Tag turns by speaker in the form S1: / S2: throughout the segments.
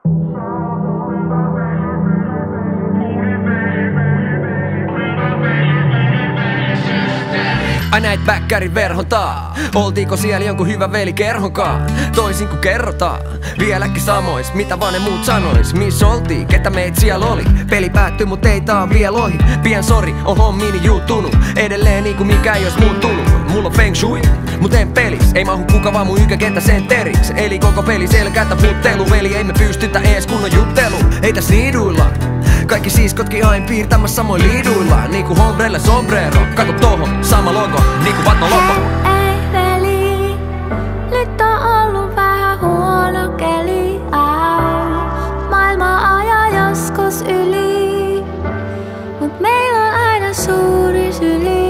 S1: Ai näit väkkärin verhontaa. Oltiinko siellä jonkun hyvä veli kerhonkaan? Toisin kuin kerrotaan, vieläkin samois, mitä vaan ne muut sanois. Miss oltiin, ketä meit siellä oli? Peli päättyi, mut ei tää vielä ohi. Pien sori, on hommini juuttunut. Edelleen niinku mikä ei ois muuttunut. Mulla on feng shui, mut en pelis. Ei mahu kuka vaan mun ykäkenttä sen teriks. Eli koko peli selkää taputtelu. Veli ei me pystytä ees kunnon juttelu. Ei täs niiduilla. Kaikki siskotkin aina piirtämässä samoin liiduilla. Niinku hombrelle sombrero. Kato tohon, sama logo, niinku Vatno logo.
S2: Ei veli, nyt on ollut vähän huono keli. Maailma ajaa joskus yli, mut meillä on aina suuri syli.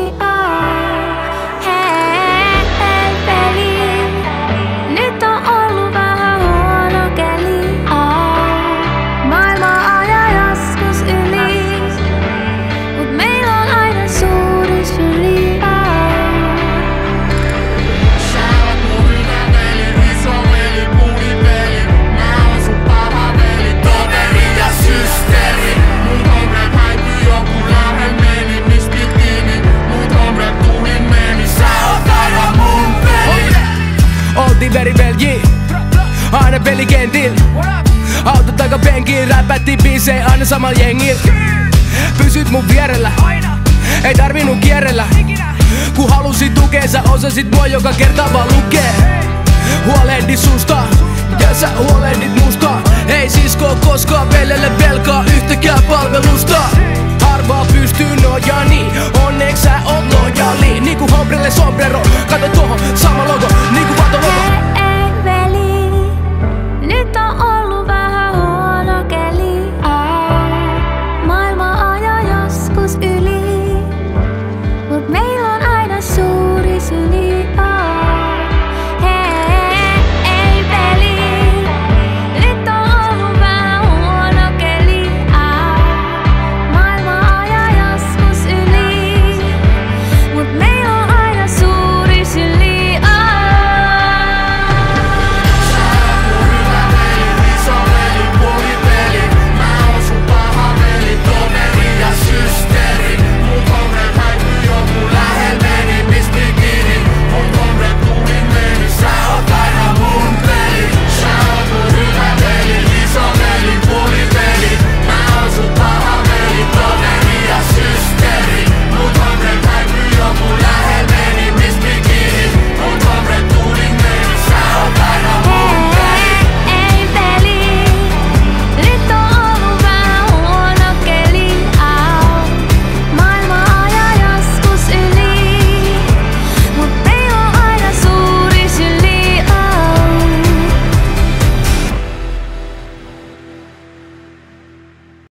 S2: Hei veli, nyt on ollut vähän huono keli. Maailma ajaa joskus yli, mut meillä on aina suuri syli.
S3: Oltiin verivelji, aina pelikentil. Auto takapenkillä, räpättiin biisei aina samal jengil. Pysyt mun vierellä, ei tarvinnut kierrellä. Kun halusit tukea, sä osasit mua joka kerta vaan lukee. Huolehdit susta, ja sä huolehdit musta. Ei sisko koskaan veljelle velkaa yhtäkään palvelusta. Harvaa pystyy nojaa niin, onneks sä oot lojaali. Niinku hombrelle sombrero,